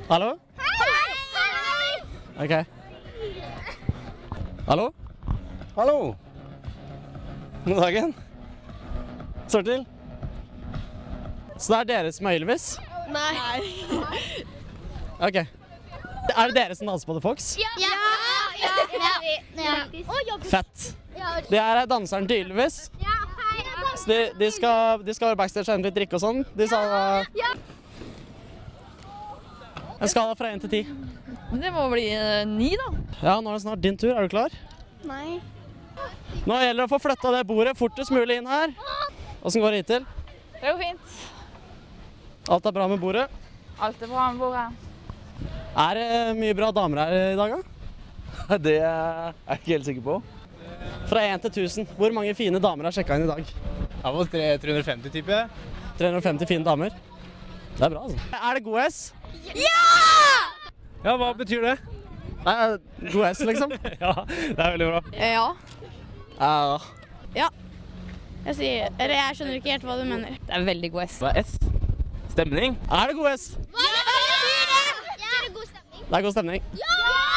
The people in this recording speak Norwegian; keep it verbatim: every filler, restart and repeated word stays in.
Hallo? Ok. Hallo? Hallo. God dagen. Står til? Så det er dere som er Ylvis? Nei. Ok. Er det dere som danser på The Fox? Ja! Ja! Ja! Ja! Ja! Fett. Det er danseren til Ylvis. Så de, de, skal, de skal være backstage og hente litt drikke og sånn. De sa en skala fra én til ti. Det må bli uh, ni, da. Ja, nå er det snart din tur. Er du klar? Nei. Nå gjelder det å få flytta det bordet fortest mulig inn her. Hvordan går det hittil? Det går fint. Alt er bra med bordet? Alt er bra med bordet. Er det mye bra damer her i dag, da? Det er jeg ikke helt sikker på. Fra én til tusen. Hvor mange fine damer har sjekka inn i dag? Jeg var tre hundre og femti, tipper jeg. tre hundre og femti fine damer. Det er bra, altså. Er det god S? Ja! Ja, hva betyr det? Nei, god S, liksom. Ja, det er veldig bra. Ja. Ja. Ja. Jeg sier, eller jeg skjønner ikke helt hva du mener. Det er veldig god S. Hva er S? Stemning? Er det god S? Hva betyr det? Ja. Det er god stemning. Det er god stemning. Ja!